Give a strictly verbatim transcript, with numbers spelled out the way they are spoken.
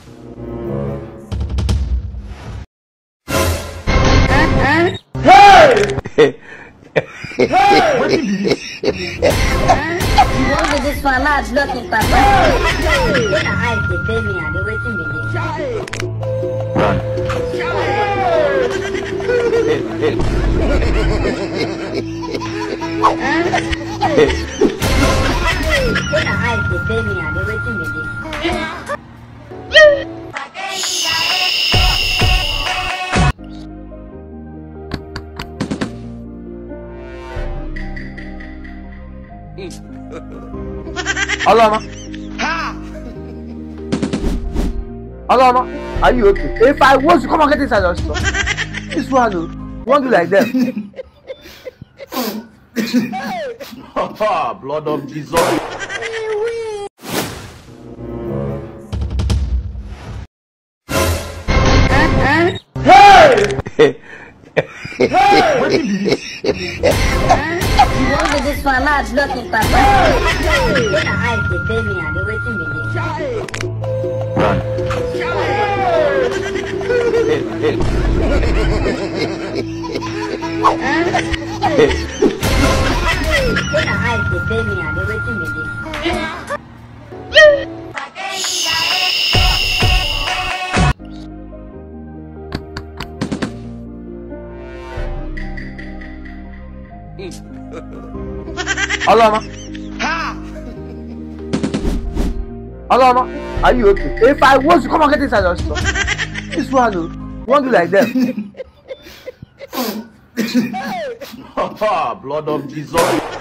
Hey! Hey! What did you You want to this one large looking papa? When I eyes the baby and the waiting me. Run. When I eyes the baby and the waiting me. Alama. Alama, are you okay? If I was to come and get inside your store, this one, you won't do like them. Blood of Jesus. Hey! Hey! What did you You want to this one large looking papa? When I eyes the baby and the waiting me. Run. When I eyes the baby and the waiting me. Alama. Alama, are you okay? If I was to come and get inside your store, this one, you won't do like them. Blood of Jesus.